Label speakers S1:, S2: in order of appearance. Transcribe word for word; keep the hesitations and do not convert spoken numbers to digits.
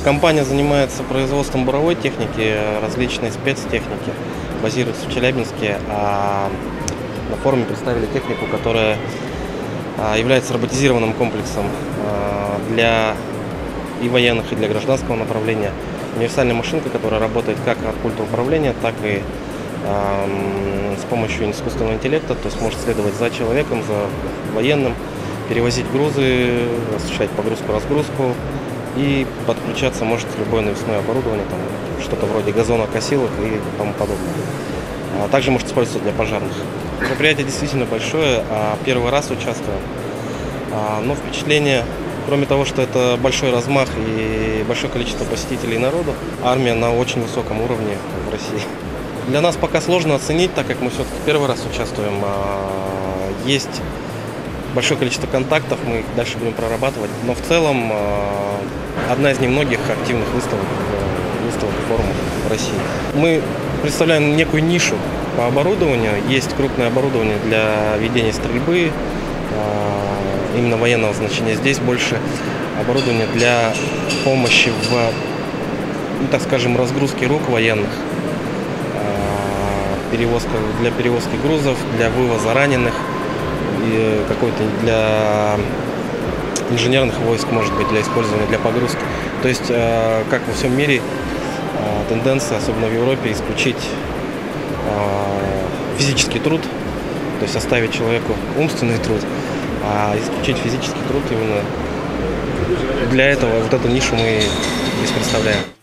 S1: Компания занимается производством буровой техники, различной спецтехники, базируется в Челябинске, а на форуме представили технику, которая является роботизированным комплексом для и военных, и для гражданского направления. Универсальная машинка, которая работает как от пульта управления, так и э, с помощью искусственного интеллекта, то есть может следовать за человеком, за военным, перевозить грузы, осуществлять погрузку-разгрузку и подключаться может любое навесное оборудование, там что-то вроде газонокосилок и тому подобное. А также может использоваться для пожарных. Мероприятие действительно большое, а первый раз участвую, а, но впечатление, кроме того, что это большой размах и большое количество посетителей и народу, армия на очень высоком уровне в России. Для нас пока сложно оценить, так как мы все-таки первый раз участвуем. Есть большое количество контактов, мы их дальше будем прорабатывать. Но в целом одна из немногих активных выставок, выставок и форумов в России. Мы представляем некую нишу по оборудованию. Есть крупное оборудование для ведения стрельбы, именно военного значения. Здесь больше оборудования для помощи в, ну, так скажем, разгрузке рук военных, перевозка, для перевозки грузов, для вывоза раненых, и какой-то для инженерных войск, может быть, для использования для погрузки. То есть, как во всем мире, тенденция, особенно в Европе, исключить физический труд, то есть оставить человеку умственный труд, а исключить физический труд именно для этого, вот эту нишу мы здесь представляем.